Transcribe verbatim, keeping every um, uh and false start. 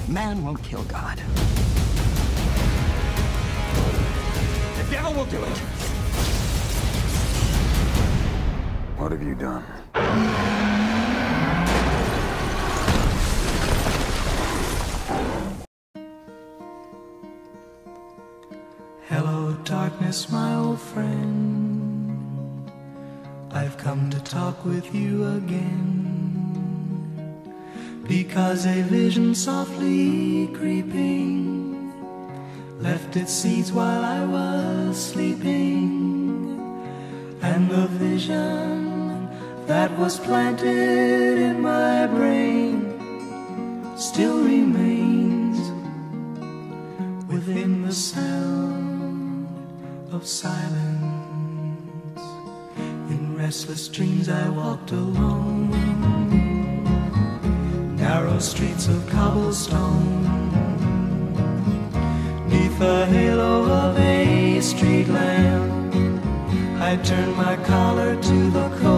Man won't kill God. The devil will do it. What have you done? Hello, darkness, my old friend. I've come to talk with you again. Because a vision softly creeping left its seeds while I was sleeping. And the vision that was planted in my brain still remains within the sound of silence. In restless dreams I walked alone, narrow streets of cobblestone, neath the halo of a street lamp. I turned my collar to the cold.